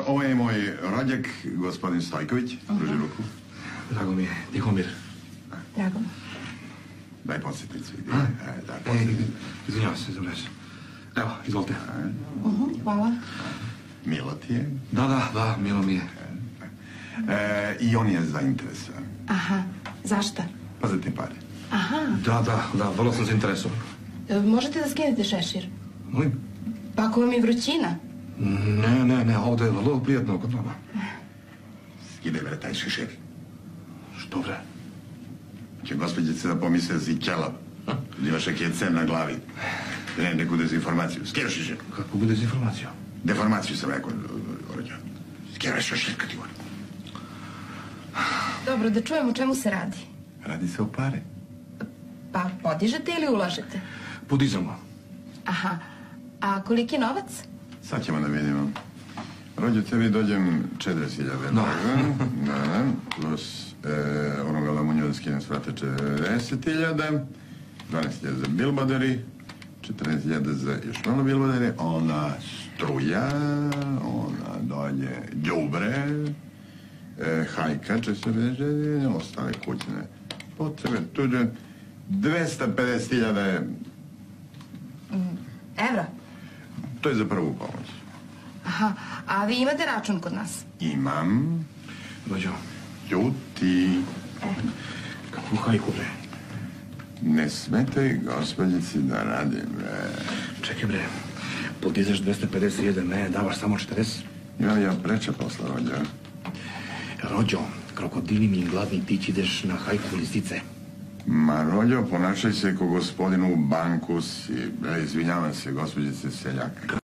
Ovo je moj rođak, gospodin Stojković. Pruži ruku. Drago mi je. Tihomir. Drago mi. Daj podsjetnicu. Daj podsjetnicu. Izvinjavam se za vez. Evo, izvolite. Hvala. Milo ti je? Da, milo mi je. I on je zainteresovan. Aha, zašto? Pa za te pare. Aha. Da, vrlo sam zainteresovan. Možete da skinete šešir? Molim? Pa ako vam je vrućina? Ne, ovdje je vrlo prijatno kod vama. Skide, bre, taj šešir. Što, bre? Će gospođice da pomisle da si ćelav. Da imaš neki cen na glavi. Da ne neku dezinformaciju. Skida šešir. Kakvu dezinformaciju? Deformaciju sam rekao, rođa. Skida šešir, kad ti govorim. Dobro, da čujem o čemu se radi. Radi se o pare. Pa podižete ili ulažete? Podizamo. Aha. A koliki je novac? Sad ćemo da vidimo. Rođe, tebi dođem 40.000. Da. Plus onoga lamunja da skinem svrate 40.000. 12.000 za bilboderi. 14.000 za još malo bilboderi. Ona struja. Ona dolje đubre. Hajka će se reći. Ostale kućne potrebe. Tuđe 250.000 Evra? To je za prvu pomoć. Aha, a vi imate račun kod nas? Imam. Rođo. Ljuti. Kakvu hajku, bre? Ne smetaj gospođici da radim, bre. Čekaj, bre. Podizaš 251, ne, davaš samo 40. Imam ja preče posla, Rođo. Rođo, krokodili mi gladni, ti će ideš na hajku listice. Ma, Rođo, ponašaj se ko gospodinu u banku si. Izvinjavam se, gospođice seljaka.